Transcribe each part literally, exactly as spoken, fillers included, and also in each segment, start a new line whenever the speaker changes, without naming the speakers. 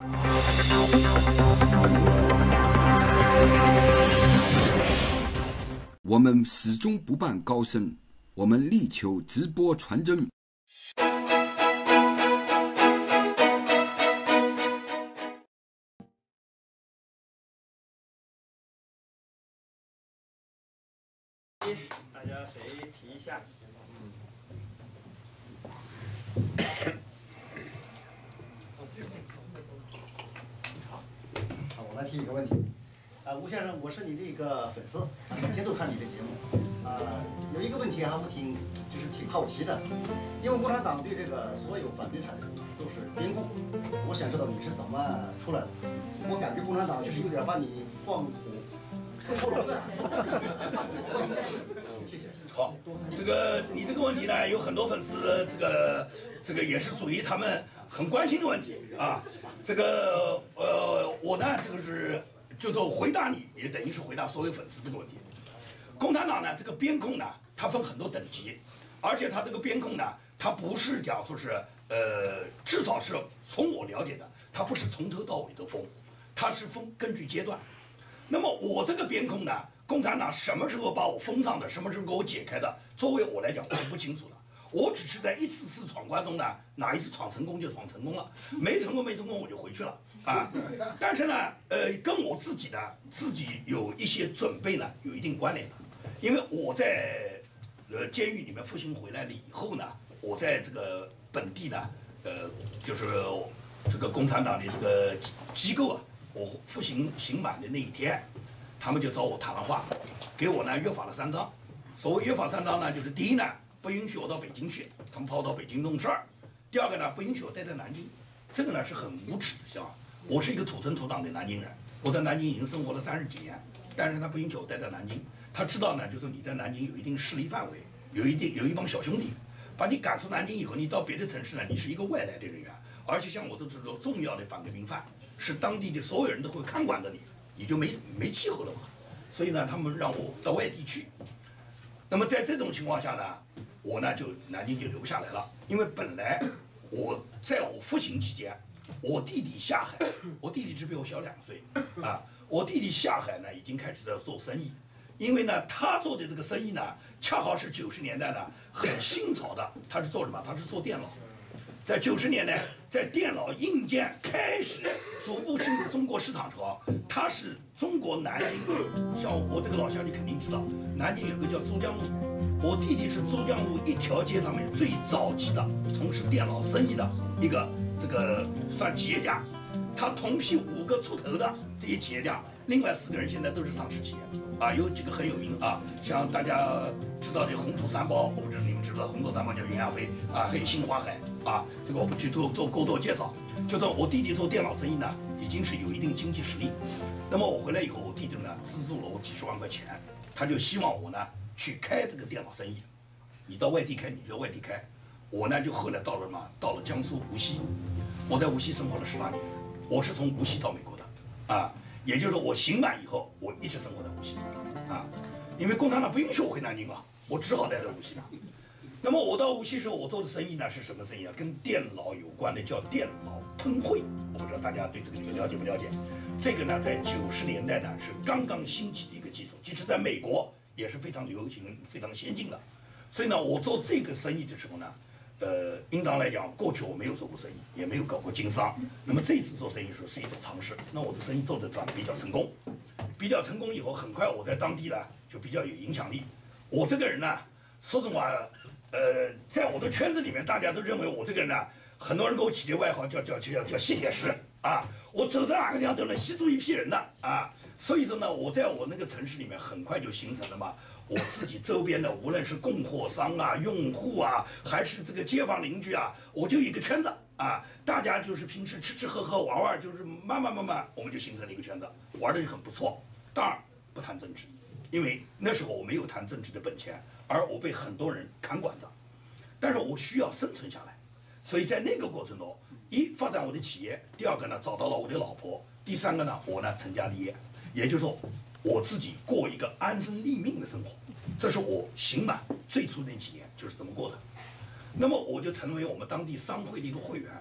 我们始终不扮高深，我们力求直播传真。
大家谁提一下？好，我来提一个问题。啊，吴先生，我是你的一个粉丝，啊，每天都看你的节目。啊，有一个问题哈，我挺就是挺好奇的，因为共产党对这个所有反对他的人都是边控，我想知道你是怎么出来的？我感觉共产党就是有点把你放虎。 谢谢。
好，这个你这个问题呢，有很多粉丝，这个这个也是属于他们很关心的问题啊。这个呃，我呢，这个是就说回答你，也等于是回答所有粉丝这个问题。共产党呢，这个边控呢，它分很多等级，而且它这个边控呢，它不是讲说是呃，至少是从我了解的，它不是从头到尾都封，它是封根据阶段。 那么我这个边控呢，共产党什么时候把我封上的，什么时候给我解开的，作为我来讲，我是不清楚的。我只是在一次次闯关中呢，哪一次闯成功就闯成功了，没成功没成功我就回去了啊。但是呢，呃，跟我自己呢，自己有一些准备呢，有一定关联的。因为我在呃监狱里面服刑回来了以后呢，我在这个本地呢，呃，就是这个共产党的这个机构啊。 我服刑刑满的那一天，他们就找我谈了话，给我呢约法了三章。所谓约法三章呢，就是第一呢，不允许我到北京去，他们怕我到北京弄事儿；第二个呢，不允许我待在南京，这个呢是很无耻的想法。我是一个土生土长的南京人，我在南京已经生活了三十几年，但是他不允许我待在南京。他知道呢，就是你在南京有一定势力范围，有一定有一帮小兄弟，把你赶出南京以后，你到别的城市呢，你是一个外来的人员，而且像我这种重要的反革命犯。 是当地的所有人都会看管着你，你就没没气候了嘛。所以呢，他们让我到外地去。那么在这种情况下呢，我呢就南京就留下来了。因为本来我在我服刑期间，我弟弟下海，我弟弟只比我小两岁啊。我弟弟下海呢，已经开始在做生意，因为呢，他做的这个生意呢，恰好是九十年代呢很新潮的。他是做什么？他是做电脑。 在九十年代，在电脑硬件开始逐步进入中国市场的时候，它是中国南京，像我这个老乡，你肯定知道，南京有个叫珠江路，我弟弟是珠江路一条街上面最早期的从事电脑生意的一个这个算企业家，他同批五个出头的这些企业家，另外四个人现在都是上市企业，啊，有几个很有名啊，像大家知道的红土三包，我不知道你们知不知道，红土三包叫袁亚飞啊，还有新华海。 啊，这个我不去做做过多介绍。就说我弟弟做电脑生意呢，已经是有一定经济实力。那么我回来以后，我弟弟呢资助了我几十万块钱，他就希望我呢去开这个电脑生意。你到外地开，你就外地开。我呢就后来到了什么？到了江苏无锡。我在无锡生活了十八年，我是从无锡到美国的，啊，也就是说我刑满以后，我一直生活在无锡，啊，因为共产党不允许我回南京嘛，我只好待在无锡了。 那么我到无锡时候，我做的生意呢是什么生意啊？跟电脑有关的，叫电脑喷绘。我不知道大家对这个这个了解不了解？这个呢，在九十年代呢是刚刚兴起的一个技术，即使在美国也是非常流行、非常先进的。所以呢，我做这个生意的时候呢，呃，应当来讲，过去我没有做过生意，也没有搞过经商。那么这次做生意的时候是一种尝试。那我这生意做的算比较成功，比较成功以后，很快我在当地呢就比较有影响力。我这个人呢，说实话。 呃，在我的圈子里面，大家都认为我这个人呢，很多人给我起的外号叫叫叫叫吸铁石啊，我走到哪个地方都能吸住一批人的啊。所以说呢，我在我那个城市里面很快就形成了嘛，我自己周边的无论是供货商啊、用户啊，还是这个街坊邻居啊，我就有一个圈子啊，大家就是平时吃吃喝喝玩玩，就是慢慢慢慢我们就形成了一个圈子，玩的就很不错。当然不谈政治，因为那时候我没有谈政治的本钱。 而我被很多人看管着，但是我需要生存下来，所以在那个过程中，一发展我的企业，第二个呢找到了我的老婆，第三个呢我呢成家立业，也就是说我自己过一个安身立命的生活，这是我刑满最初那几年就是这么过的。那么我就成为我们当地商会的一个会员，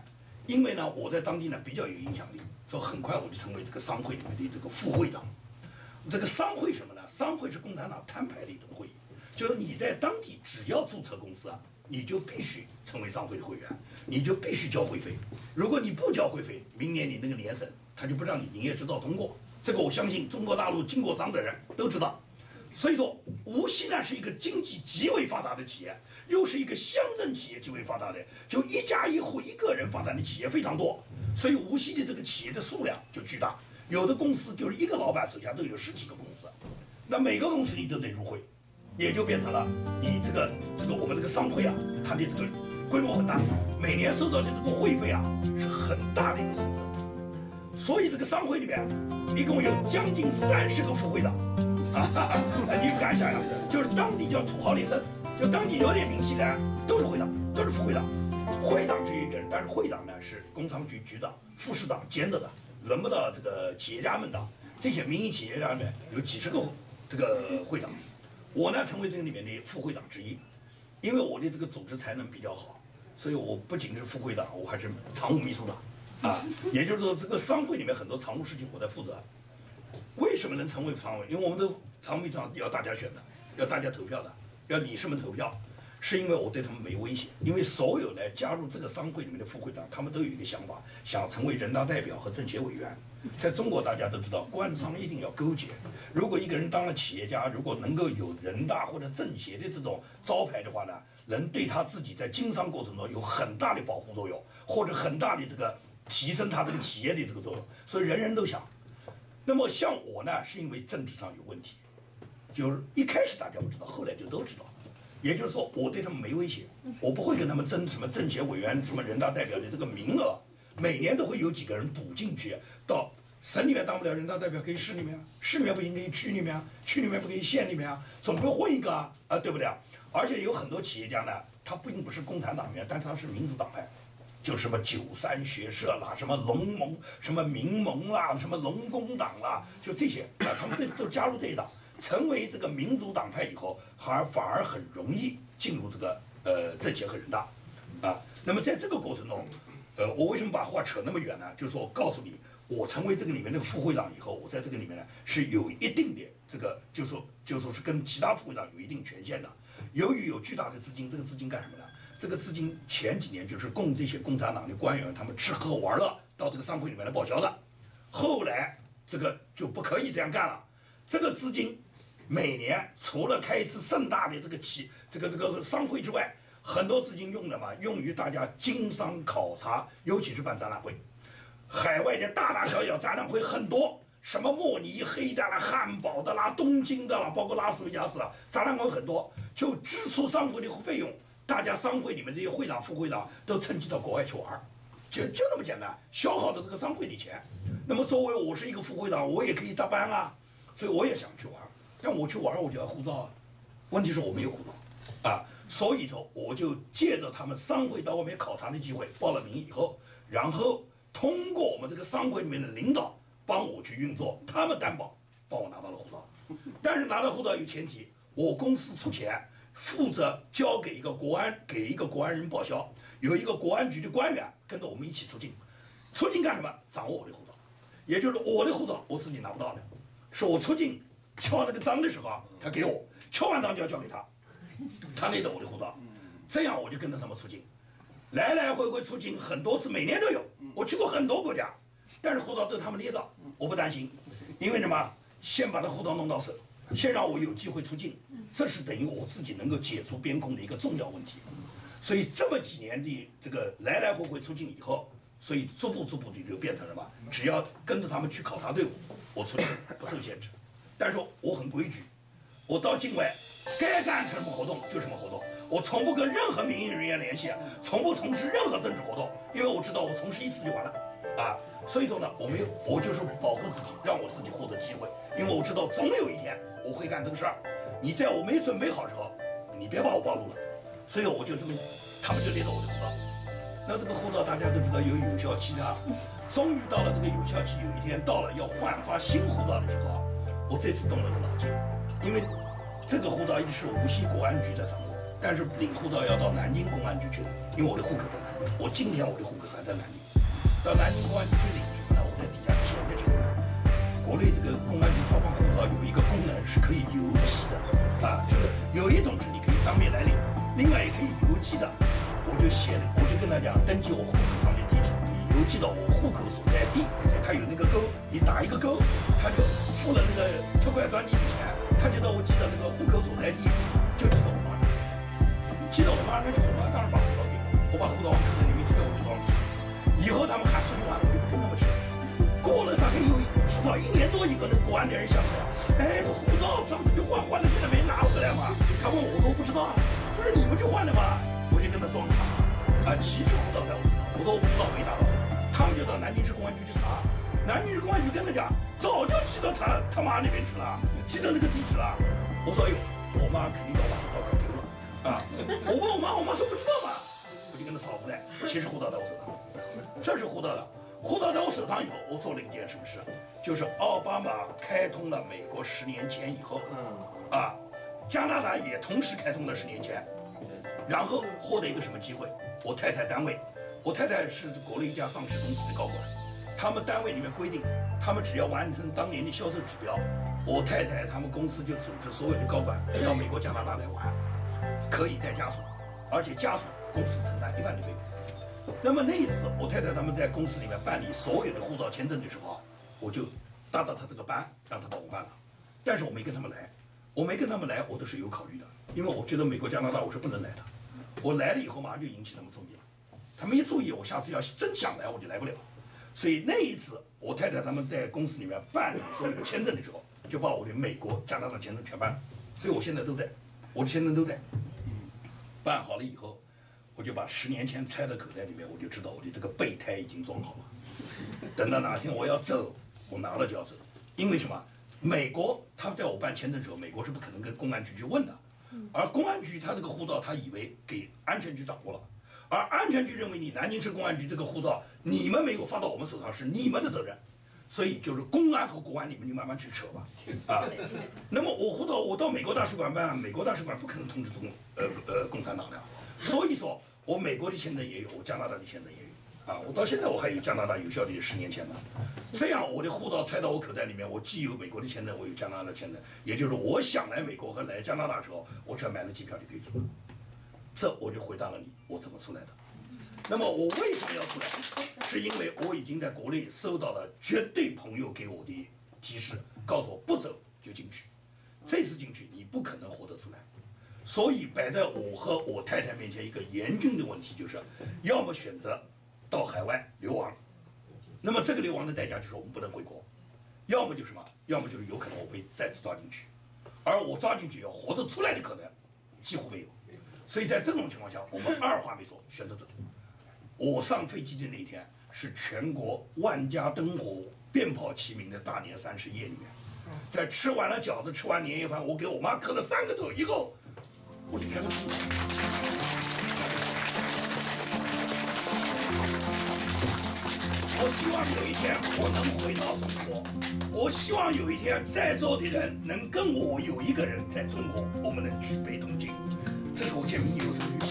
因为呢，我在当地呢比较有影响力，所以很快我就成为这个商会里面的这个副会长。这个商会什么呢？商会是共产党摊牌的一种会议，就是你在当地只要注册公司啊，你就必须成为商会的会员，你就必须交会费。如果你不交会费，明年你那个年审他就不让你营业执照通过。这个我相信中国大陆经过商的人都知道。所以说，无锡呢是一个经济极为发达的企业，又是一个乡镇企业极为发达的，就一家一户一个人发展的企业非常多，所以无锡的这个企业的数量就巨大。有的公司就是一个老板手下都有十几个公司，那每个公司你都得入会，也就变成了你这个这个我们这个商会啊，它的这个规模很大，每年收到的这个会费啊是很大的一个数字。所以这个商会里面一共有将近三十个副会长，啊哈哈，你不敢想象，就是当地叫土豪劣绅，就当地有点名气的人都是会长，都是副会长。会长只有一个人，但是会长呢是工商局局长、副市长兼着的。轮不到这个企业家们的这些民营企业家里面有几十个这个会长，我呢成为这个里面的副会长之一，因为我的这个组织才能比较好，所以我不仅是副会长，我还是常务秘书长，啊，也就是说这个商会里面很多常务事情我在负责。为什么能成为常务？因为我们的常务秘书长要大家选的，要大家投票的，要理事们投票。是因为我对他们没威胁，因为所有来加入这个商会里面的副会长，他们都有一个想法，想成为人大代表和政协委员。在中国，大家都知道，官商一定要勾结。如果一个人当了企业家，如果能够有人大或者政协的这种招牌的话呢，能对他自己在经商过程中有很大的保护作用，或者很大的这个提升他这个企业的这个作用。所以人人都想。那么像我呢，是因为政治上有问题，就是一开始大家不知道，后来就都知道。也就是说，我对他们没威胁，我不会跟他们争什么政协委员、什么人大代表的这个名额，每年都会有几个人补进去，到省里面当不了人大代表，可以市里面，市里面不行可以区里面，区里面不可以县里面啊，总归混一个啊，啊对不对？而且有很多企业家呢，他并不是共产党员，但他是民主党派，就什么九三学社啦，什么农盟、什么民盟啦，什么农工党啦，就这些啊，他们都都加入这一党。成为这个民主党派以后，反而反而很容易进入这个呃政协和人大，啊，那么在这个过程中，呃，我为什么把话扯那么远呢？就是说，我告诉你，我成为这个里面的副会长以后，我在这个里面呢是有一定的这个，就说就说是跟其他副会长有一定权限的。由于有巨大的资金，这个资金干什么呢？这个资金前几年就是供这些共产党的官员他们吃喝玩乐到这个商会里面来报销的，后来这个就不可以这样干了，这个资金。每年除了开一次盛大的这个企这个这个商会之外，很多资金用的嘛，用于大家经商考察，尤其是办展览会。海外的大大小小展览会很多，什么慕尼黑的啦、汉堡的啦、东京的啦，包括拉斯维加斯啦，展览会很多，就支出商会的费用，大家商会里面这些会长、副会长都趁机到国外去玩，就就那么简单，消耗的这个商会的钱。那么作为我是一个副会长，我也可以搭班啊，所以我也想去玩。但我去玩我就要护照啊，问题是我没有护照，啊，所以头我就借着他们商会到外面考察的机会报了名以后，然后通过我们这个商会里面的领导帮我去运作，他们担保帮我拿到了护照，但是拿到护照有前提，我公司出钱负责交给一个国安给一个国安人报销，有一个国安局的官员跟着我们一起出境，出境干什么？掌握我的护照，也就是我的护照我自己拿不到的，是我出境。敲那个章的时候，他给我敲完章就要交给他，他列着我的护照，这样我就跟着他们出境，来来回回出境很多次，每年都有，我去过很多国家，但是护照都是他们列的，我不担心，因为什么？先把他护照弄到手，先让我有机会出境，这是等于我自己能够解除边控的一个重要问题。所以这么几年的这个来来回回出境以后，所以逐步逐步的就变成什么？只要跟着他们去考察队伍，我出境不受限制。但是我很规矩，我到境外该干什么活动就什么活动，我从不跟任何民营人员联系，从不从事任何政治活动，因为我知道我从事一次就完了，啊，所以说呢，我没有，我就是保护自己，让我自己获得机会，因为我知道总有一天我会干这个事儿，你在我没准备好的时候，你别把我暴露了，所以我就这么，他们就列着我的护照，那这个护照大家都知道有有效期的，终于到了这个有效期，有一天到了要换发新护照的时候。我这次动了个脑筋，因为这个护照一直是无锡国安局在掌握，但是领护照要到南京公安局去的，因为我的户口在南京，我今天我的户口还在南京， 到南京公安局最领什么呢？我在底下填的什么呢？国内这个公安局发放护照有一个功能是可以邮寄的啊，就是有一种是你可以当面来领，另外也可以邮寄的。我就写，我就跟他讲，登记我户口上的地址，你邮寄到我户口所在地，他有那个勾，你打一个勾，他就付了那个特快专递的钱，他就到我寄到那个户口所在地，就寄到我妈那去，寄到我妈那去，我妈当然把护照给我，我把护照往口袋里面揣，我就装死。以后他们喊出去玩，我就不跟他们去了。过了大概有至少一年多以后，那国安的人想到，哎，这护照上次就换换了，现在没拿回来嘛？他问我，我都不知道啊，不是你们去换的吗？我就跟他装傻，啊，其实护照在我身上，我说我不知道，没拿到。他们就到南京市公安局去查，南京市公安局跟他讲，早就寄到他他妈那边去了，寄到那个地址了。我说，哎呦，我妈肯定把我护照搞丢了啊！我问我妈，我妈说不知道嘛。我就跟他扫回来，其实护照在我手上，这是护照的。护照在我手上以后，我做了一件什么事？就是奥巴马开通了美国十年签以后，啊，加拿大也同时开通了十年签，然后获得一个什么机会？我太太单位，我太太是国内一家上市公司的高管，他们单位里面规定，他们只要完成当年的销售指标，我太太他们公司就组织所有的高管到美国、加拿大来玩，可以带家属，而且家属公司承担一半的费用。那么那一次，我太太他们在公司里面办理所有的护照签证的时候，我就搭到他这个班，让他帮我办了。但是我没跟他们来，我没跟他们来，我都是有考虑的，因为我觉得美国、加拿大我是不能来的。我来了以后，马上就引起他们注意了。他们一注意，我下次要真想来，我就来不了。所以那一次，我太太他们在公司里面办理所有的签证的时候，就把我的美国、加拿大签证全办了。所以我现在都在，我的签证都在。办好了以后。我就把十年前揣到口袋里面，我就知道我的这个备胎已经装好了。等到哪天我要走，我拿了就要走。因为什么？美国他在我办签证的时候，美国是不可能跟公安局去问的，而公安局他这个护照，他以为给安全局掌握了，而安全局认为你南京市公安局这个护照你们没有放到我们手上是你们的责任，所以就是公安和国安你们就慢慢去扯吧，啊。那么我护照我到美国大使馆办，美国大使馆不可能通知中呃呃共产党的，所以说。我美国的签证也有，我加拿大的签证也有，啊，我到现在我还有加拿大有效的十年签呢。这样我的护照揣到我口袋里面，我既有美国的签证，我有加拿大的签证，也就是我想来美国和来加拿大的时候，我只要买了机票就可以走。这我就回答了你，我怎么出来的。那么我为什么要出来？是因为我已经在国内收到了绝对朋友给我的提示，告诉我不走就进去，这次进去你不可能活得出来。所以摆在我和我太太面前一个严峻的问题，就是要么选择到海外流亡，那么这个流亡的代价就是我们不能回国；要么就是什么，要么就是有可能我被再次抓进去，而我抓进去要活得出来的可能几乎没有。所以在这种情况下，我们二话没说选择走。我上飞机的那天是全国万家灯火、鞭炮齐鸣的大年三十夜里面，在吃完了饺子、吃完年夜饭，我给我妈磕了三个头以后。我离开了中国。我希望有一天我能回到中国，我希望有一天在座的人能跟我有一个人在中国，我们能举杯同庆，这是我建民有生欲。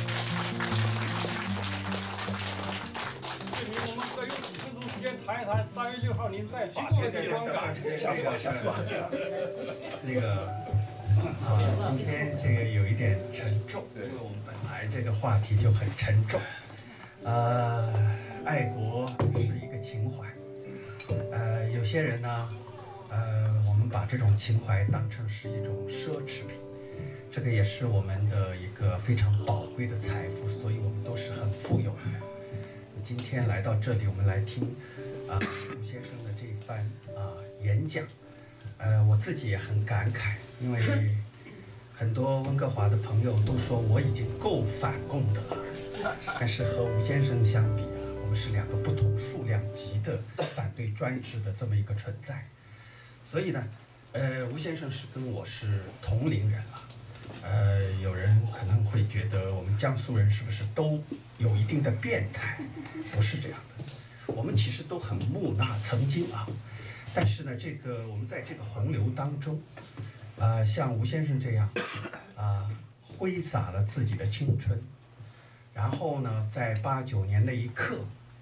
我们再用几分钟时间谈一谈三月六号您在法界的观感。
下次吧，下次吧。
那个。啊，今天这个有一点沉重，因为我们本来这个话题就很沉重。呃，爱国是一个情怀，呃，有些人呢，呃，我们把这种情怀当成是一种奢侈品，这个也是我们的一个非常宝贵的财富，所以我们都是很富有的人。今天来到这里，我们来听啊吴先生的这一番啊演讲。呃，我自己也很感慨，因为很多温哥华的朋友都说我已经够反共的了，但是和吴先生相比啊，我们是两个不同数量级的反对专制的这么一个存在。所以呢，呃，吴先生是跟我是同龄人了。呃，有人可能会觉得我们江苏人是不是都有一定的辩才？不是这样的，我们其实都很木讷，曾经啊。但是呢，这个我们在这个洪流当中，啊、呃，像吴先生这样，啊、呃，挥洒了自己的青春，然后呢，在八九年那一刻，啊、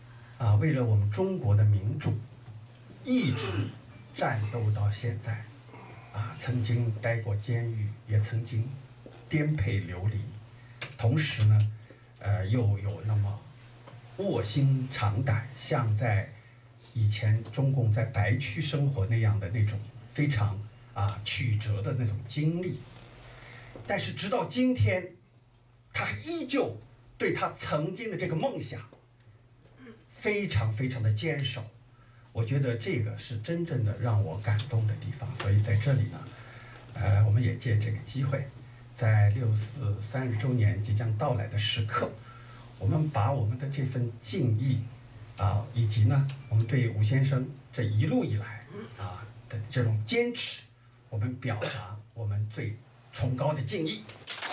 啊，为了我们中国的民主，一直战斗到现在，啊，曾经待过监狱，也曾经颠沛流离，同时呢，呃，又有那么卧薪尝胆，像在以前中共在白区生活那样的那种非常啊曲折的那种经历。但是直到今天，他依旧对他曾经的这个梦想非常非常的坚守。我觉得这个是真正的让我感动的地方。所以在这里呢，呃，我们也借这个机会，在六四三十周年即将到来的时刻，我们把我们的这份敬意啊，以及呢，我们对吴先生这一路以来啊的这种坚持，我们表达我们最崇高的敬意。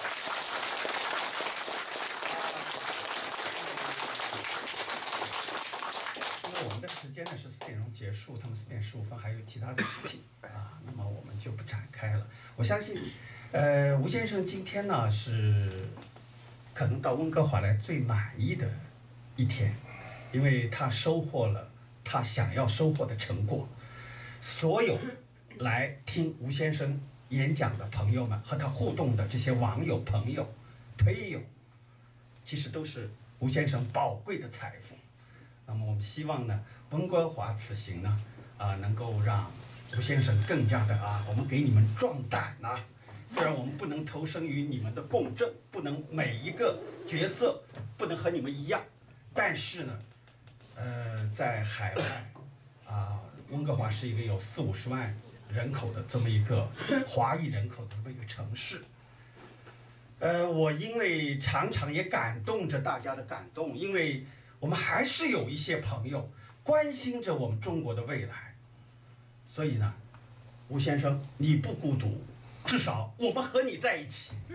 因为我们的时间呢是四点钟结束，他们四点十五分还有其他的事情啊，那么我们就不展开了。我相信，呃，吴先生今天呢是可能到温哥华来最满意的一天，因为他收获了他想要收获的成果。所有来听吴先生演讲的朋友们和他互动的这些网友、朋友、推友，其实都是吴先生宝贵的财富。那么我们希望呢，温哥华此行呢，啊、呃，能够让吴先生更加的啊，我们给你们壮胆呐、啊。虽然我们不能投身于你们的共振，不能每一个角色不能和你们一样，但是呢，呃，在海外啊、呃，温哥华是一个有四五十万人口的这么一个华裔人口的这么一个城市。呃，我因为常常也感动着大家的感动，因为我们还是有一些朋友关心着我们中国的未来，所以呢，吴先生你不孤独，至少我们和你在一起。嗯。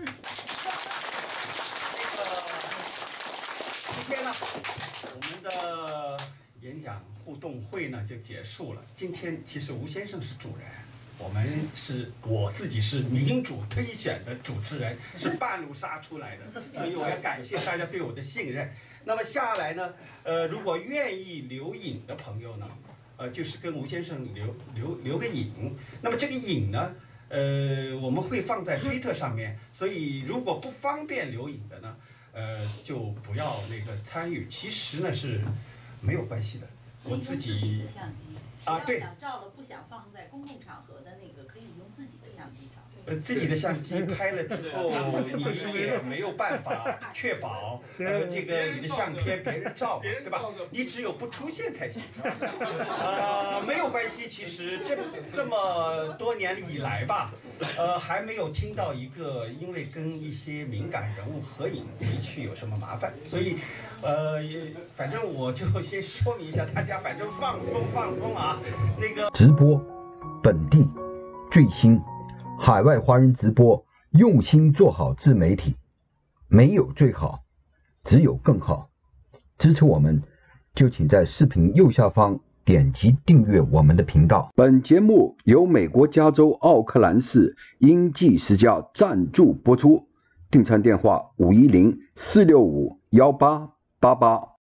那个，今天呢，我们的演讲互动会呢就结束了。今天其实吴先生是主人，我们是我自己是民主推选的主持人，是半路杀出来的，所以我要感谢大家对我的信任。那么下来呢，呃，如果愿意留影的朋友呢，呃，就是跟吴先生留留留个影。那么这个影呢，呃，我们会放在推特上面，所以如果不方便留影的呢，呃，就不要那个参与。其实呢是没有关系的，我自己。
自己的相机
啊，对。
想照了不想放在公共场合的那个，可以用自己的相机照。
呃，自己的相机拍了之后，你也没有办法确保呃这个你的相片别人照，对吧？你只有不出现才行。啊、呃，没有关系，其实这这么多年以来吧，呃，还没有听到一个因为跟一些敏感人物合影回去有什么麻烦，所以，呃，反正我就先说明一下，大家反正放松放松啊，那个
直播，本地最新。海外华人直播，用心做好自媒体，没有最好，只有更好。支持我们，就请在视频右下方点击订阅我们的频道。本节目由美国加州奥克兰市英记世家赞助播出，订餐电话五一零四六五幺八八八。